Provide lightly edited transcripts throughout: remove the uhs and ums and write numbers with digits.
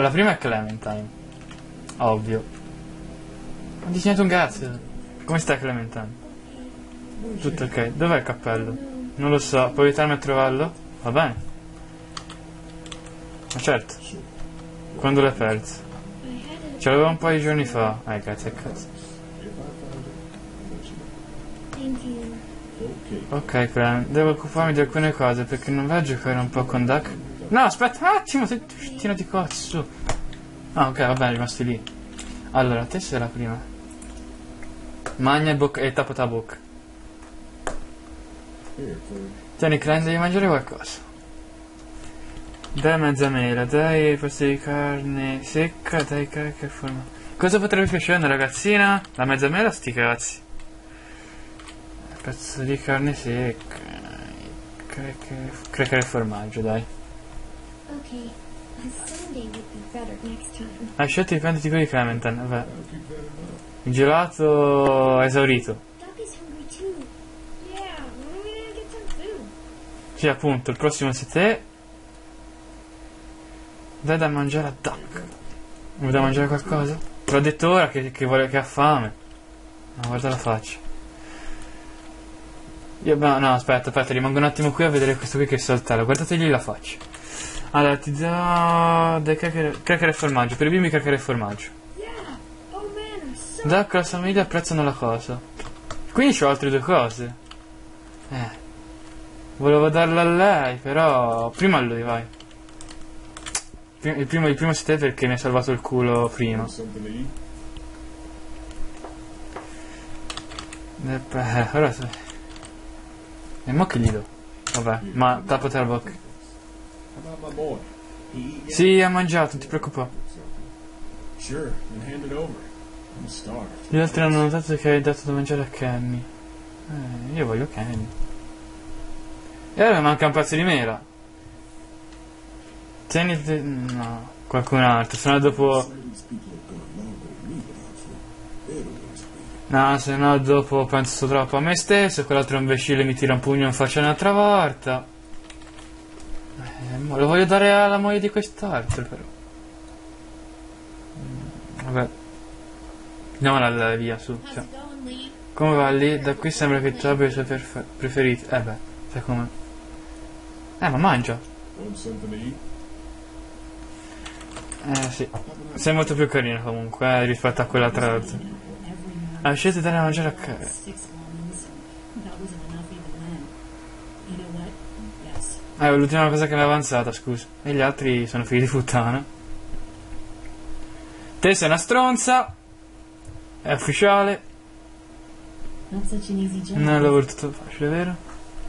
La prima è Clementine. Ovvio. Non dici niente un cazzo. Come sta Clementine? Tutto ok. Dov'è il cappello? Non lo so. Puoi aiutarmi a trovarlo? Va bene. Ma certo. Quando l'hai perso? Ce l'avevo un paio di giorni fa. Grazie a cazzo. Ok, Clem, devo occuparmi di alcune cose perché non vai a giocare un po' con Duck? No, aspetta un attimo, sei scittina di cazzo. Ah, ok, va bene, rimasti lì. Allora, te sei la prima. Magna e tappa la bocca. Tieni, Clem, devi mangiare qualcosa. Dai mezza mela, dai pasta di carne secca, dai cracker formaggio. Cosa potrebbe piacere a una ragazzina? La mezza mela, sti cazzi. Pezzo di carne secca. Cracker e formaggio, dai. Okay, a sundae would be better next time. Hai scelto i pianti tipici di Clementine, vabbè. Il gelato esaurito. Duck is hungry too. Yeah, when are we gonna get some food? Sì, appunto, il prossimo sei te. Dai da mangiare a Duck. Vuoi da mangiare qualcosa? Te l'ho detto ora che ha fame. No, guarda la faccia. No, aspetta, rimango un attimo qui a vedere questo qui che saltella. Guardategli la faccia. Allora, ti do dei cracker e formaggio. Per i bimbi cracker e formaggio. Yeah. Oh man, I'm so Duck e la sua famiglia apprezzano la cosa. Quindi c'ho altre due cose. Volevo darla a lei, però prima a lui, vai. Il primo sei te perché mi hai salvato il culo prima. Ora sai. E mo che gli do? Vabbè, ma tappati la bocca. Sì, ha mangiato, non ti preoccupare. Gli altri hanno notato che hai dato da mangiare a Kenny. Io voglio Kenny. E ora mi manca un pezzo di mela. No, qualcun altro, sennò dopo... No, sennò dopo penso troppo a me stesso e quell'altro imbecille mi tira un pugno in faccia un'altra volta. Lo voglio dare alla moglie di quest'altro, però. Vabbè. Andiamola via, su. how's it going, Lee? Come va lì? Da qui sembra che tu abbia i suoi preferiti. Beh, sai come. Ma mangia. Sì. Sei molto più carino comunque, rispetto a quell'altra razza. Hai scelto di dare da mangiare a casa. L'ultima cosa che mi è avanzata, scusa. E gli altri sono figli di puttana. Te sei una stronza. È ufficiale. Non è un lavoro tutto facile, vero?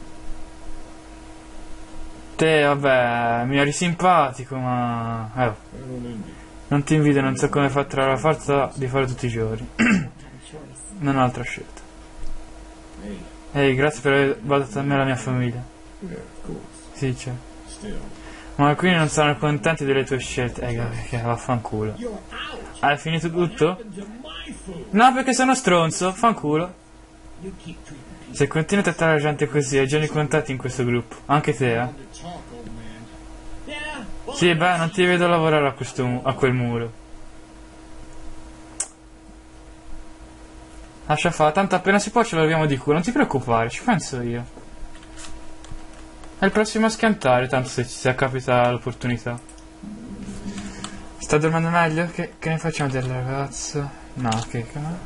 Te, vabbè, mi eri simpatico, ma... non ti invidio, non so come far trovare la forza di fare tutti i giorni. Non ho altra scelta. Ehi, grazie per aver badato a me e alla mia famiglia. Sì, c'è. Ma quindi non saranno contenti delle tue scelte. Che vaffanculo. Hai finito tutto? No, perché sono stronzo, fanculo. Se continui a trattare la gente così, hai già i contatti in questo gruppo. Anche te, eh? Sì, beh, non ti vedo lavorare a quel muro. Lascia fare, tanto appena si può ce l'abbiamo di culo, non ti preoccupare, ci penso io. È il prossimo a schiantare, tanto se capita l'opportunità. Sta dormendo meglio? Che ne facciamo del ragazzo? No, che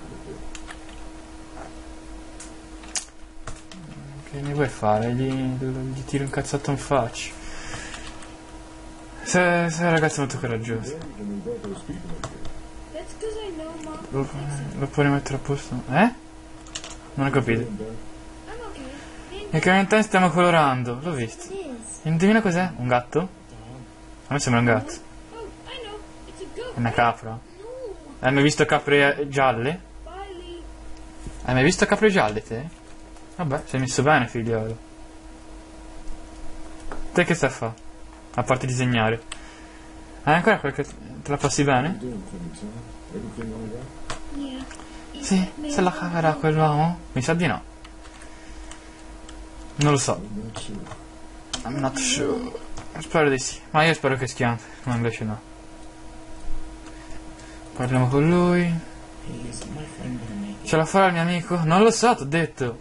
ne vuoi fare? Gli tiro un cazzotto in faccia. Sei un ragazzo molto coraggioso. Lo puoi rimettere a posto? Non ho capito. E che stiamo colorando, l'ho visto. Indovina cos'è? Un gatto? A me sembra un gatto. È una capra. Hai mai visto capre gialle? Hai mai visto capre gialle te? Vabbè, sei messo bene, figliolo. Te che stai a fare? A parte disegnare. Hai ancora qualche... te la passi bene? Sì, se la caverà quell'uomo? Mi sa di no. Non lo so. I'm not sure. Spero di sì. Ma io spero che schianti, ma invece no. Parliamo con lui. Ce la farà il mio amico? Non lo so, t'ho detto.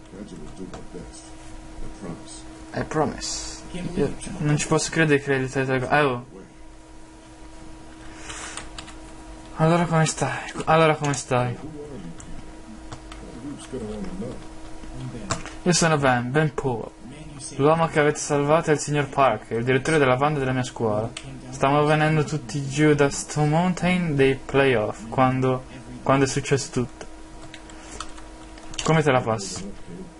I promise. Io non ci posso credere che l'hai detto. Oh. Allora come stai? Allora come stai? Io sono Ben Poole. L'uomo che avete salvato è il signor Parker, il direttore della banda della mia scuola. Stavamo venendo tutti giù da Stone Mountain dei playoff quando è successo tutto. Come te la passi?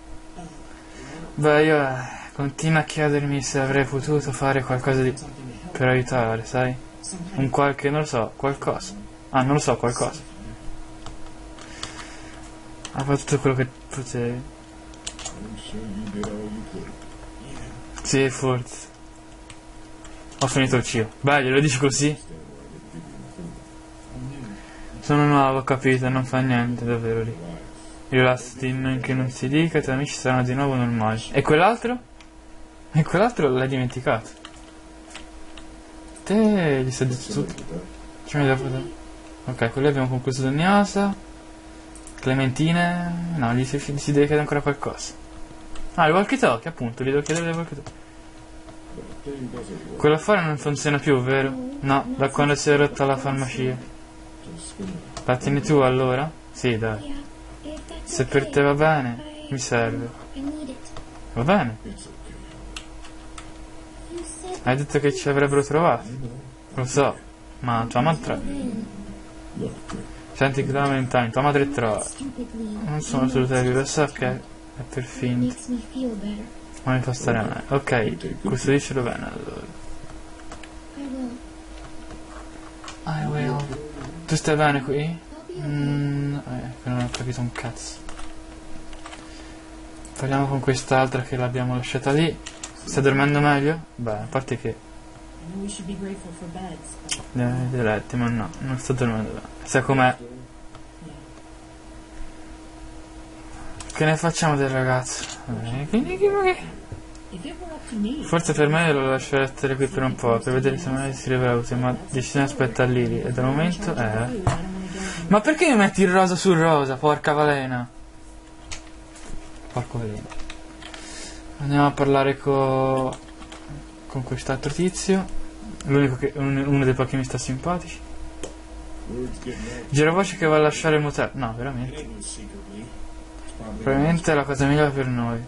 Beh, io continuo a chiedermi se avrei potuto fare qualcosa per aiutare, sai? Non lo so, qualcosa. Ah, non lo so, qualcosa. Hai fatto tutto quello che potevi. Sì, forse. Ho finito il cibo. Beh, glielo dici così? Sono nuovo, ho capito, non fa niente, davvero lì. Rilassati, men che non si dica, i tuoi amici saranno di nuovo normali. E quell'altro? E quell'altro l'hai dimenticato. Te gli sei detto tutto. Ci metti dopo. Ok, con lei abbiamo concluso Dognosa. Clementine. No, si deve chiedere ancora qualcosa. Ah, il walkie talkie, appunto, gli devo chiedere il walkie talkie. Quell'affare non funziona più, vero? No, da quando si è rotta la farmacia. La tieni tu allora? Sì, dai. Se per te va bene, mi serve. Va bene? Hai detto che ci avrebbero trovato? Lo so, ma tua madre... Senti Clementine, tua madre è trovata. Non sono assolutamente, lo so che è per finta. Ma mi fa stare male. Ok, custodiscelo bene allora. I will. Tu stai bene qui? Non ho capito un cazzo. Parliamo con quest'altra che l'abbiamo lasciata lì. Stai dormendo meglio? Beh, a parte che... dei letti, ma no, non sto dormendo bene. Sai com'è? Che ne facciamo del ragazzo? Forse per me lo lascerei stare qui per un po', per vedere se mai si rivela utile, ma decisione aspetta Lily, e dal momento Ma perché mi metti il rosa sul rosa, porca valena? Porco valena. Andiamo a parlare con quest'altro tizio, uno dei pochi che mi sta simpatici. Giravoce che va a lasciare il motel. No, veramente. Probabilmente è la cosa migliore per noi.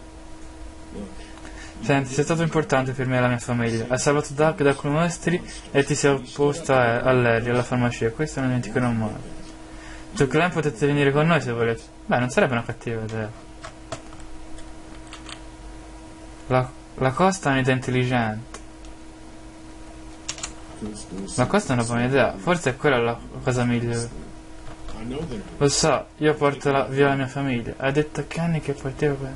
Senti, sei stato importante per me e la mia famiglia. Hai salvato Doug da quei mostri e ti sei opposta a Larry, alla farmacia. Questo non dimenticherò mai. Tu Clem potete venire con noi se volete. Beh, non sarebbe una cattiva idea. La Costa è un'idea intelligente. La Costa è una buona idea. Forse è quella la cosa migliore. Lo so, io porto via la mia famiglia. Hai detto a Kenny che parteva per...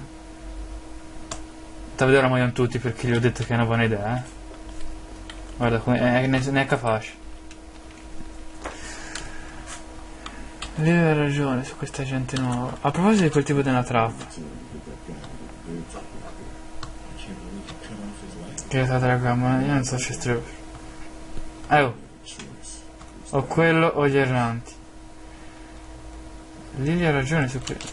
Da vedere muoiono tutti perché gli ho detto che è una buona idea, eh. Guarda, ne è capace. Lui ha ragione su questa gente nuova. A proposito di quel tipo di una trappola. Che è stata la gamba, io non so se strebo. O quello o gli erranti. Lily ha ragione su questo.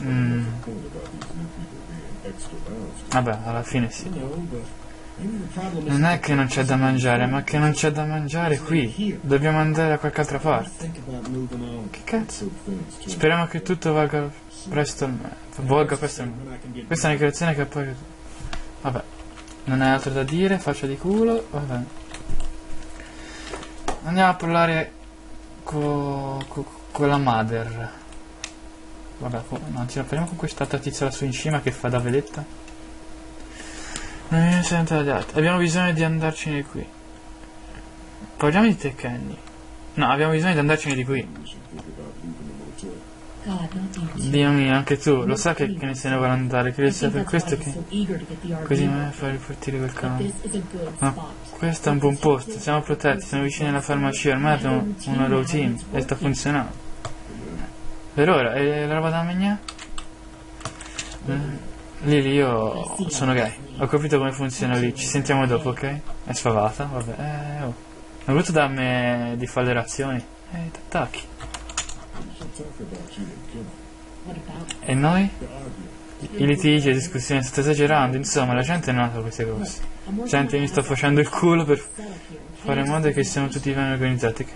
Vabbè, alla fine sì. Non è che non c'è da mangiare, ma che non c'è da mangiare qui. Dobbiamo andare da qualche altra parte. Che cazzo? Speriamo che tutto volga presto al meglio. Questa è una dichiarazione che poi... Vabbè, non hai altro da dire, faccia di culo, vabbè. Andiamo a parlare con la Mother. Vabbè, no, ci parliamo con quest'altra tizia lassù in cima che fa da vedetta. Non mi sento di altro. Abbiamo bisogno di andarcene di qui. Parliamo di te, Kenny. No, abbiamo bisogno di andarcene di qui. Dio mio, anche tu. Lo sa che ne se ne vuole andare. Credo sia per questo che... Così non è far ripartire quel cane. Ma questo è un buon posto. Siamo protetti, siamo vicini alla farmacia. Ormai abbiamo una routine e sta funzionando. Per ora, e la roba da mangiare? Lily, io sono gay. Ho capito come funziona lì. Ci sentiamo dopo, ok? È sfavata, vabbè. Non ho voluto darmi di fare le razioni. T'attacchi. E noi? I litigi, le discussioni, sto esagerando, insomma, la gente nota queste cose. Senti, mi sto facendo il culo per fare in modo che siano tutti ben organizzati.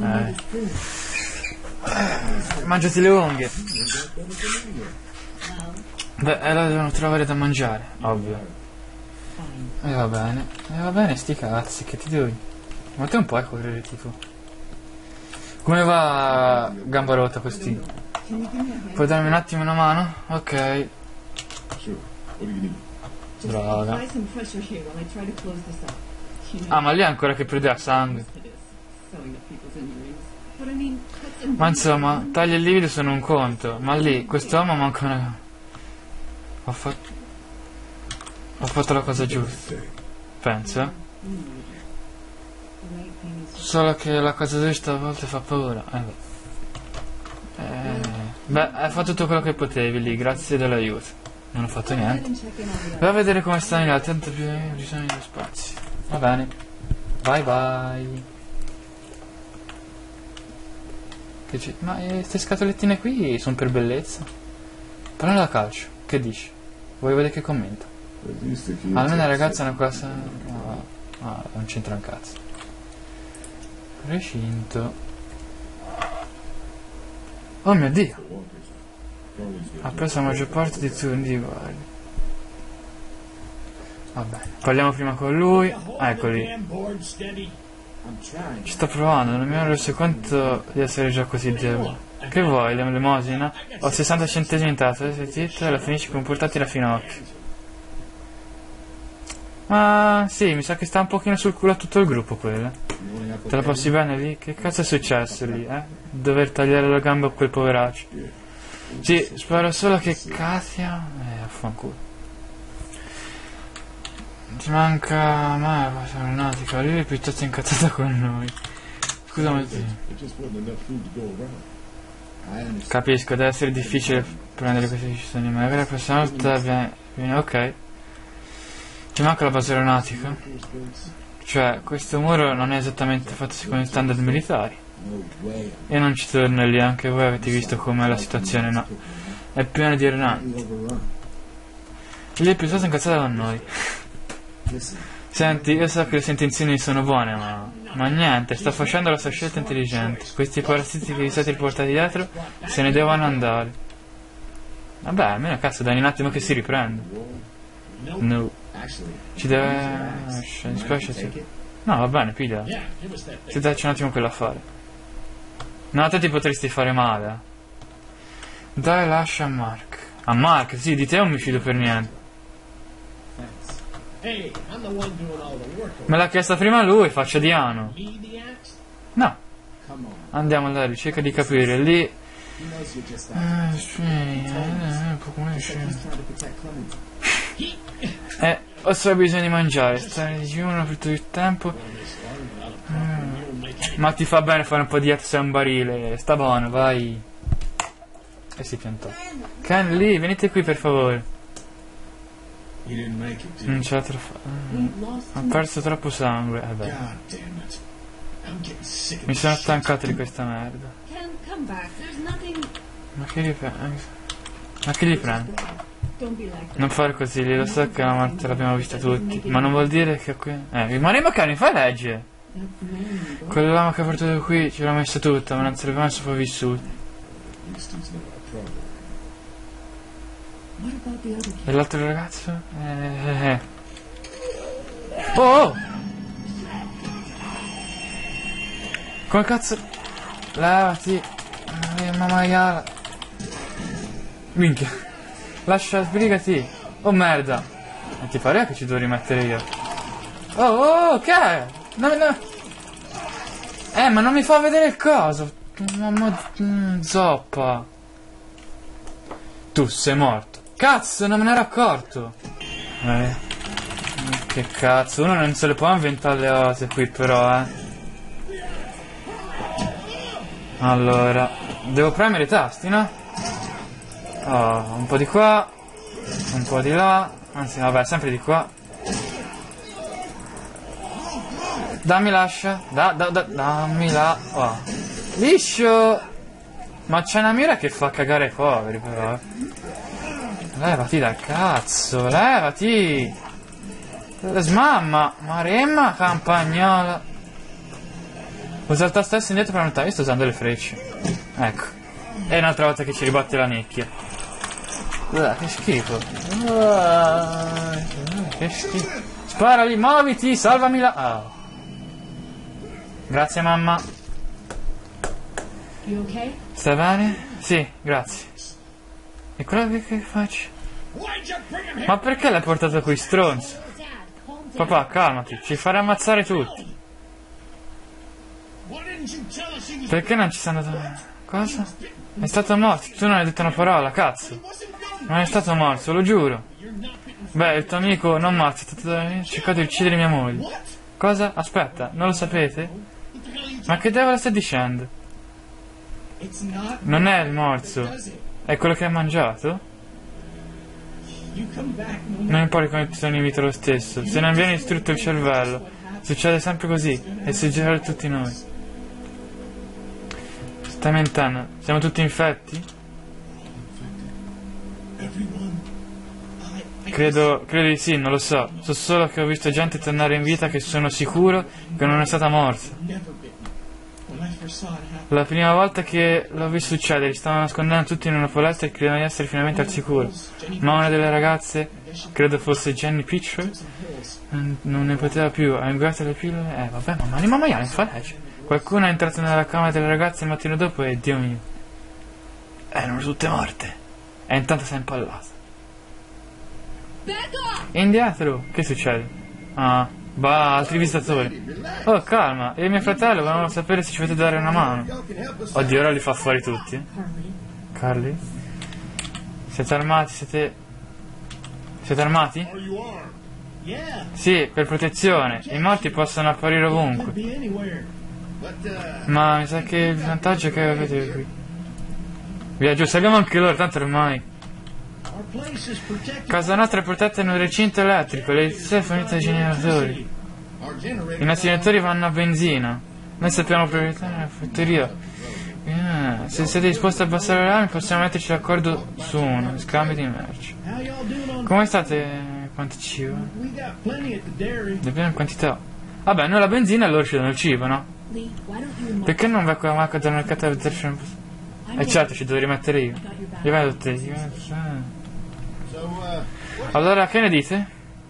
Mangiati le unghie. Beh, allora devono trovare da mangiare, ovvio. E va bene, sti cazzi, che ti devo dire? Ma te non puoi correre, tipo. Come va gamba rotta così? Puoi darmi un attimo una mano? Ok. Droga. Ah, ma lì è ancora che perdeva sangue. Ma insomma, tagli e lievito sono un conto. Ma lì, quest'uomo manca una... Ho fatto la cosa giusta. Penso. Solo che la cosa giusta a volte fa paura. Beh, hai fatto tutto quello che potevi lì, grazie dell'aiuto. Non ho fatto niente. Vai a vedere come stanno gli altri, tanto più bisogno di spazi. Va bene. Bye bye. Ma queste scatolettine qui sono per bellezza. Parlando da calcio, che dici? Vuoi vedere che commenta? Almeno la ragazza è una cosa... No, non c'entra un cazzo. Recinto. Oh mio Dio! Ha preso la maggior parte di turni di guardia. Vabbè, parliamo prima con lui. Eccoli. Ci sto provando, non mi ero reso conto di essere già così debole. Che vuoi, l'elemosina? Ho 60 centesimi in tasca, sei zitto e la finisci con portarti la finocchio. Ma sì, mi sa che sta un pochino sul culo a tutto il gruppo quella. Te la passi bene lì? Che cazzo è successo lì, eh? Dover tagliare la gamba a quel poveraccio. Sì, spero solo che Katia... affanculo. Ti manca... ma è cosa aeronautica, lui è piuttosto incazzata con noi. Scusa, ma capisco, deve essere difficile prendere queste decisioni, ma la prossima volta viene ok. Ti manca la base aeronautica? Cioè, questo muro non è esattamente fatto secondo i standard militari. Io non ci torno lì, anche voi avete visto com'è la situazione, no? È pieno di aeronauti. Lì è piuttosto incazzata con noi. Senti, io so che le sue intenzioni sono buone, ma niente, sta facendo la sua scelta intelligente. Questi parassiti che vi siete riportati dietro se ne devono andare. Vabbè, almeno cazzo, dai un attimo che si riprende. No. Ci deve... mi dispiace, sì. No, va bene, piglia. Ti dacci un attimo quello a fare. No, te ti potresti fare male. Dai, lascia a Mark. A Mark, sì, di te non mi fido per niente. Me l'ha chiesta prima lui, faccia di ano. No. Andiamo alla ricerca di capire, lì... ho solo bisogno di mangiare, stare digiuno per tutto il tempo. Ma ti fa bene fare un po' di dieta, sei un barile. Sta buono, vai. E si piantò. Ken, lì, venite qui per favore. Non ce la ho perso troppo sangue. Beh. Mi sono stancato di questa merda. Ma che li prende? Non fare così, lo so che la morte l'abbiamo vista tutti, ma non vuol dire che qui... rimanemo cani, fai legge! Quell'uomo che ha portato qui ci l'ha messa tutta, ma non sarebbe mai sopravvissuto. E l'altro ragazzo? Oh! Come cazzo? Levati! Maiala! Minchia! Lascia, sbrigati! Oh merda! Non ti pare che ci devo rimettere io? Oh, che è? No. Ma non mi fa vedere il coso! Mamma zoppa! Tu sei morto! Cazzo, non me ne ero accorto! Che cazzo, uno non se le può inventare le cose qui però, Allora, devo premere i tasti, no? Oh, un po' di qua, un po' di là, anzi vabbè, sempre di qua. Dammi l'ascia, dammi la... Oh. Liscio! Ma c'è una mira che fa cagare i poveri, però. Levati dal cazzo, levati! Smamma, maremma, campagnola. Usa il tasto S indietro per notare, io sto usando le frecce. Ecco. E un'altra volta che ci ribatte la necchia. Che schifo. Che schifo. Sparali, muoviti, salvami la... Oh. Grazie mamma. You okay? Stai bene? Sì, grazie. E quello che faccio? Ma perché l'hai portato qui, stronzo? Dad, calm down. Papà, calmati, ci farai ammazzare tutti. Perché non ci sei andato? Cosa? È stato morto, tu non hai detto una parola, cazzo. Non è stato morto, lo giuro. Beh, il tuo amico non morto, è stato cercato di uccidere mia moglie. Cosa? Aspetta, non lo sapete? Ma che diavolo stai dicendo? Non è il morso, è quello che hai mangiato? Non importa come ti sono in vita lo stesso, se non viene distrutto il cervello, succede sempre così, e succederà a tutti noi. Stai mentendo? Siamo tutti infetti? Credo di sì, non lo so. So solo che ho visto gente tornare in vita che sono sicuro che non è stata morta. La prima volta che l'ho visto succedere, stavano nascondendo tutti in una palestra e credevano di essere finalmente al sicuro. Ma una delle ragazze, credo fosse Jenny Pitcher, non ne poteva più, ha ingoiato le pillole. Vabbè, ma anima maiale fa legge. Qualcuno è entrato nella camera delle ragazze il mattino dopo e, Dio mio, erano tutte morte. E intanto si è impallato. Indietro, che succede? Ah, bah, altri visitatori. Oh, calma, io e mio fratello volevamo sapere se ci potete dare una mano. Oddio, ora li fa fuori tutti. Carly? Siete armati? Siete armati? Sì, per protezione. I morti possono apparire ovunque. Ma mi sa che il vantaggio è che avete qui. Via giù, salviamo anche loro, tanto ormai. Casa nostra è protetta in un recinto elettrico, l'elettricità è fornita dai generatori. I nostri generatori vanno a benzina. Noi sappiamo priorità nella fattoria. Se siete disposti a abbassare le armi possiamo metterci d'accordo su uno, scambio di merci. Come state? Quanto cibo? Dobbiamo in quantità. Vabbè, noi la benzina e loro ci danno il cibo, no? Lee, why don't you and Perché non vai con la macchina dal mercato a vederci un po'? Certo, ci devo rimettere io. Io vedo te. Allora, che ne dite?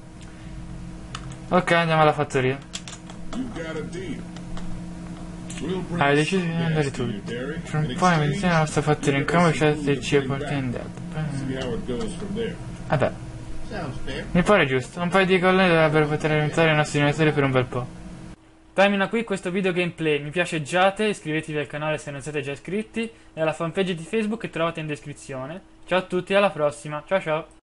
Ok, andiamo alla fattoria. Hai deciso di andare tu. Fra un po' mi dice la nostra fattoria in cambio c'è il cibo porti andato. Vabbè, mi pare giusto. Un paio di coloni dovrebbero poter alimentare i nostri genitori per un bel po'. Termina qui questo video gameplay, mi piaceggiate, iscrivetevi al canale se non siete già iscritti e alla fanpage di Facebook che trovate in descrizione. Ciao a tutti, alla prossima, ciao ciao!